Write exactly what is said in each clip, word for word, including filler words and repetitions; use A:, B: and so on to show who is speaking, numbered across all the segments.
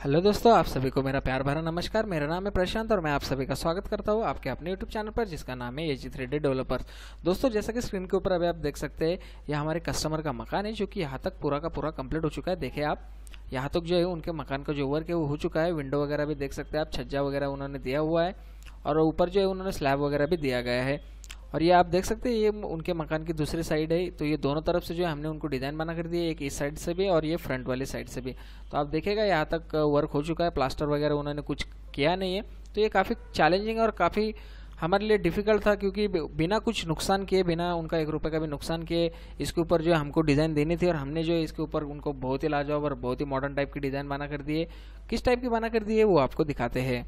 A: Hello दोस्तों, आप सभी को मेरा प्यार भरा नमस्कार। मेरा नाम है प्रशांत और मैं आप सभी का स्वागत करता हूँ आपके अपने यूट्यूब चैनल पर जिसका नाम है A G three D developers. दोस्तों, जैसा कि स्क्रीन के ऊपर अभी आप देख सकते हैं, यह हमारे कस्टमर का मकान है जो कि यहाँ तक पूरा का पूरा कंप्लीट हो चुका है। देखिए आप यहाँ तक जो है उनके मकान का जो वर्क है वो हो चुका है। विंडो वगैरह भी देख सकते हैं आप, छज्जा वगैरह उन्होंने दिया हुआ है और ऊपर जो है उन्होंने स्लैब वगैरह भी दिया गया है। और ये आप देख सकते हैं ये उनके मकान की दूसरी साइड है। तो ये दोनों तरफ से जो है हमने उनको डिज़ाइन बना कर दिया, एक इस साइड से भी और ये फ्रंट वाली साइड से भी। तो आप देखेगा यहाँ तक वर्क हो चुका है, प्लास्टर वगैरह उन्होंने कुछ किया नहीं है। तो ये काफ़ी चैलेंजिंग और काफ़ी हमारे लिए डिफ़िकल्ट था, क्योंकि बिना कुछ नुकसान किए, बिना उनका एक रुपये का भी नुकसान किए इसके ऊपर जो है हमको डिज़ाइन देनी थी। और हमने जो है इसके ऊपर उनको बहुत ही लाजवाब और बहुत ही मॉडर्न टाइप की डिज़ाइन बना कर दी है। किस टाइप की बना कर दी है वो आपको दिखाते हैं।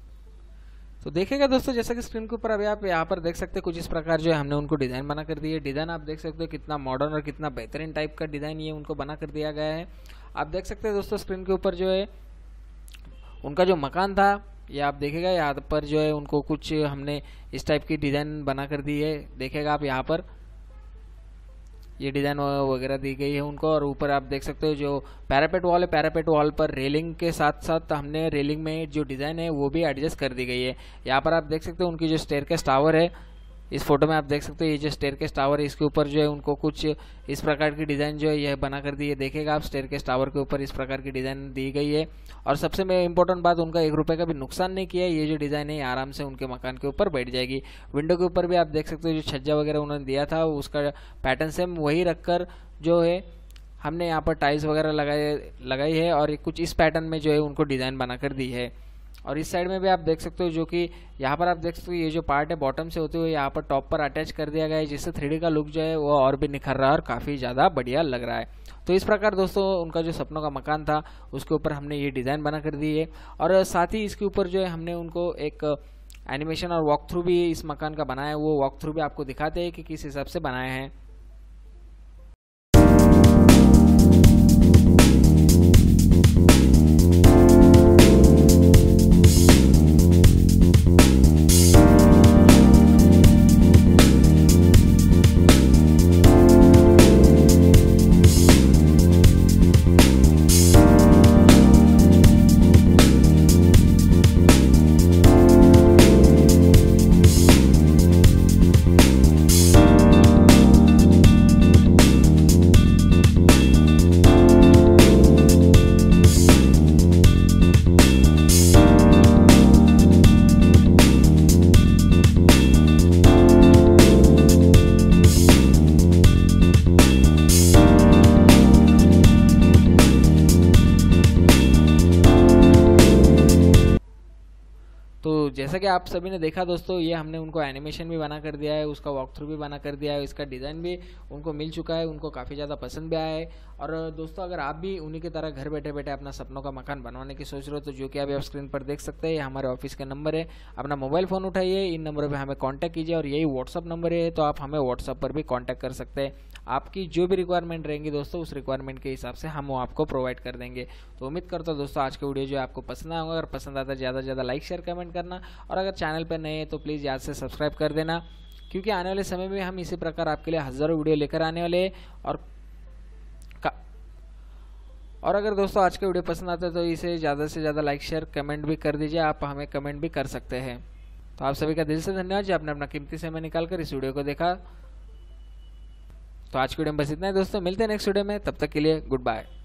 A: तो देखिएगा दोस्तों, जैसा कि स्क्रीन के ऊपर अभी आप यहाँ पर देख सकते हैं, कुछ इस प्रकार जो है हमने उनको डिज़ाइन बना कर दी है। डिज़ाइन आप देख सकते हो कितना मॉडर्न और कितना बेहतरीन टाइप का डिज़ाइन ये उनको बना कर दिया गया है। आप देख सकते हैं दोस्तों स्क्रीन के ऊपर जो है उनका जो मकान था, ये आप देखेगा यहाँ पर जो है उनको कुछ हमने इस टाइप की डिज़ाइन बना कर दी है। देखेगा आप यहाँ पर ये डिज़ाइन वगैरह दी गई है उनको। और ऊपर आप देख सकते हो जो पैरापेट वॉल है, पैरापेट वॉल पर रेलिंग के साथ साथ हमने रेलिंग में जो डिज़ाइन है वो भी एडजस्ट कर दी गई है। यहाँ पर आप देख सकते हो उनकी जो स्टेयरकेस टावर है, इस फोटो में आप देख सकते हो ये जो स्टेयरकेस टावर है इसके ऊपर जो है उनको कुछ इस प्रकार की डिज़ाइन जो है यह बना कर दी है। देखेगा आप स्टेयरकेस टावर के ऊपर इस प्रकार की डिज़ाइन दी गई है। और सबसे में इम्पोर्टेंट बात, उनका एक रुपये का भी नुकसान नहीं किया है। ये जो डिज़ाइन है आराम से उनके मकान के ऊपर बैठ जाएगी। विंडो के ऊपर भी आप देख सकते हो जो छज्जा वगैरह उन्होंने दिया था उसका पैटर्न सेम वही रखकर जो है हमने यहाँ पर टाइल्स वगैरह लगाए लगाई है और कुछ इस पैटर्न में जो है उनको डिज़ाइन बना कर दी है। और इस साइड में भी आप देख सकते हो जो कि यहाँ पर आप देख सकते हो ये जो पार्ट है बॉटम से होते हुए यहाँ पर टॉप पर अटैच कर दिया गया है, जिससे थ्री डी का लुक जो है वो और भी निखर रहा है और काफ़ी ज़्यादा बढ़िया लग रहा है। तो इस प्रकार दोस्तों उनका जो सपनों का मकान था उसके ऊपर हमने ये डिज़ाइन बना कर दी है। और साथ ही इसके ऊपर जो है हमने उनको एक एनिमेशन और वॉक थ्रू भी इस मकान का बनाया है। वो वॉक थ्रू भी आपको दिखाते हैं कि किस हिसाब से बनाए हैं। तो जैसा कि आप सभी ने देखा दोस्तों, ये हमने उनको एनिमेशन भी बना कर दिया है, उसका वॉक थ्रू भी बना कर दिया है, इसका डिज़ाइन भी उनको मिल चुका है, उनको काफ़ी ज़्यादा पसंद भी आया है। और दोस्तों अगर आप भी उन्हीं की तरह घर बैठे बैठे अपना सपनों का मकान बनवाने की सोच रहे हो तो जो कि अभी आप स्क्रीन पर देख सकते हैं, ये हमारे ऑफिस का नंबर है। अपना मोबाइल फ़ोन उठाइए, इन नंबर पर हमें कॉन्टैक्ट कीजिए और यही व्हाट्सअप नंबर है, तो आप हमें व्हाट्सअप पर भी कॉन्टैक्ट कर सकते हैं। आपकी जो भी रिक्वायरमेंट रहेंगी दोस्तों उस रिक्वायरमेंट के हिसाब से हम वो आपको प्रोवाइड कर देंगे। तो उम्मीद करता हूँ दोस्तों आज का वीडियो जो आपको पसंद आएगा। अगर पसंद आता है ज़्यादा से ज़्यादा लाइक शेयर कमेंट करना, और अगर चैनल पर नए हैं तो प्लीज़ याद से सब्सक्राइब कर देना, क्योंकि आने वाले समय में हम इसी प्रकार आपके लिए हज़ारों वीडियो लेकर आने वाले हैं। और और अगर दोस्तों आज का वीडियो पसंद आता है तो इसे ज़्यादा से ज़्यादा लाइक शेयर कमेंट भी कर दीजिए। आप हमें कमेंट भी कर सकते हैं। तो आप सभी का दिल से धन्यवाद जो आपने अपना कीमती समय निकाल कर इस वीडियो को देखा। तो आज की वीडियो में बस इतना है दोस्तों, मिलते हैं नेक्स्ट वीडियो में, तब तक के लिए गुड बाय।